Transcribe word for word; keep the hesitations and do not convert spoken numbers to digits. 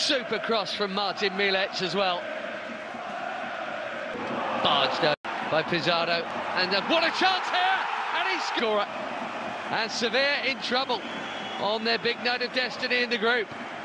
Super cross from Martin Milets as well. Barged out by Pizarro, and uh, what a chance here! And he scored. And Sevilla in trouble on their big night of destiny in the group.